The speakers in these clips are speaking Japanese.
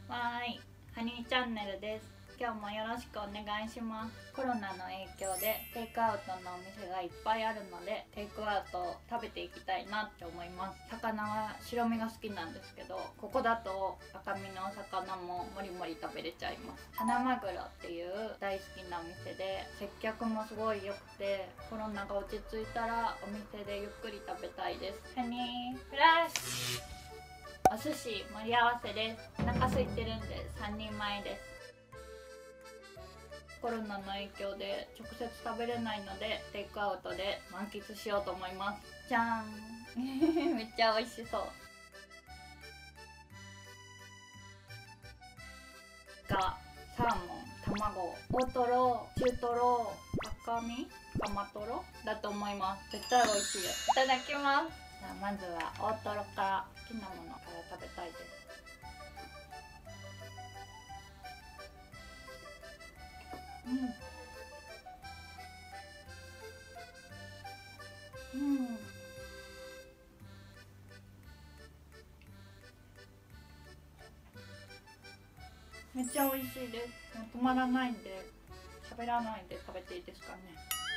わーい、ハニーチャンネルです。今日もよろしくお願いします。コロナの影響でテイクアウトのお店がいっぱいあるので、テイクアウトを食べていきたいなって思います。魚は白身が好きなんですけど、ここだと赤身のお魚ももりもり食べれちゃいます。花まぐろっていう大好きなお店で、接客もすごい良くて、コロナが落ち着いたらお店でゆっくり食べたいです。ハニーフラッシュ、お寿司盛り合わせです。お腹空いてるんで3人前です。コロナの影響で直接食べれないので、テイクアウトで満喫しようと思います。じゃーんめっちゃ美味しそう。がサーモン、卵、大トロ、中トロ、赤身、カマトロだと思います。絶対美味しいです。いただきます。じゃあまずは大トロから、好きなものから食べたいです。うん、めっちゃ美味しいです。もう止まらないんで、喋らないで食べていいですかね。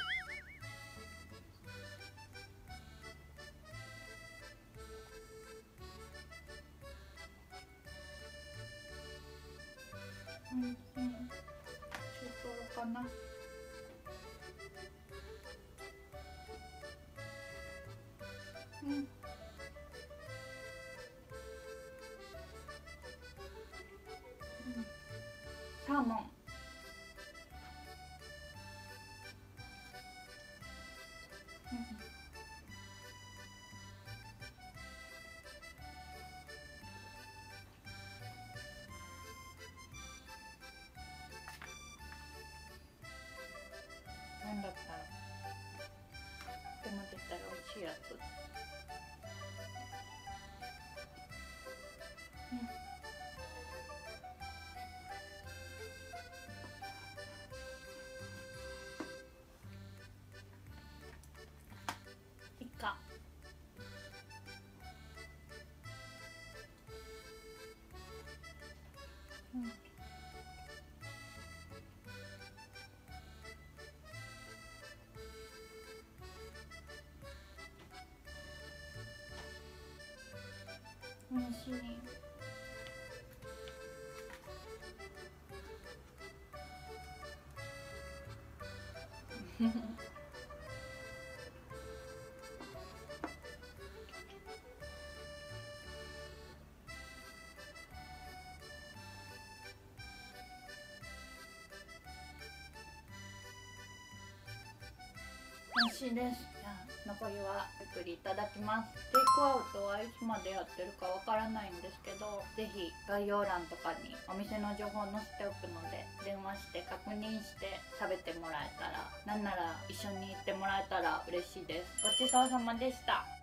うん、中トロかな。うん、サーモン。なんだったらでも絶対美味しいやつ。イカ。美味しい。美味しいです。じゃあ残りはゆっくりいただきます。テイクアウトはいつまでやってるかわからないんですけど、ぜひ概要欄とかにお店の情報載せておくので、電話して確認して食べてもらえたら、なんなら一緒に行ってもらえたら嬉しいです。ごちそうさまでした。